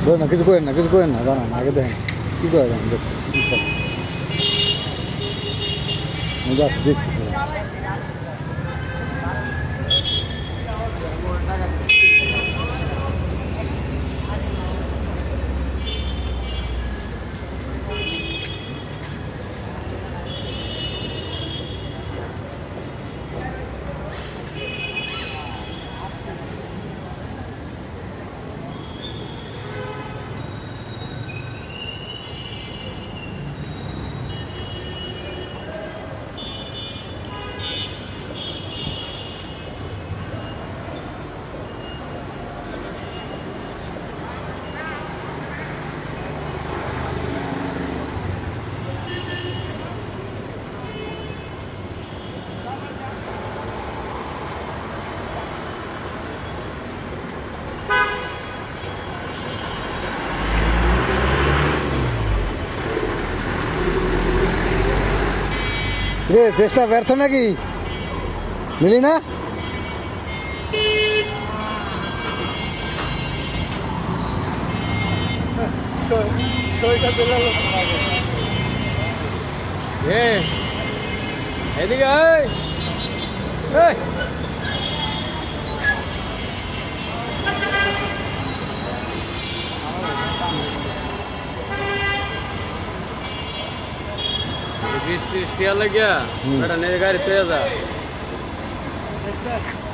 না কিছু করেন না, কিছু করেন না, দাঁড়ান আগে দেখেন কী করে দেন গাছ দেখতেছে। রে চেষ্টা ব্যর্থ নাকি মিলি না? এদিকে बीस 30 लग गया मेरा नए गाड़ी तेज है।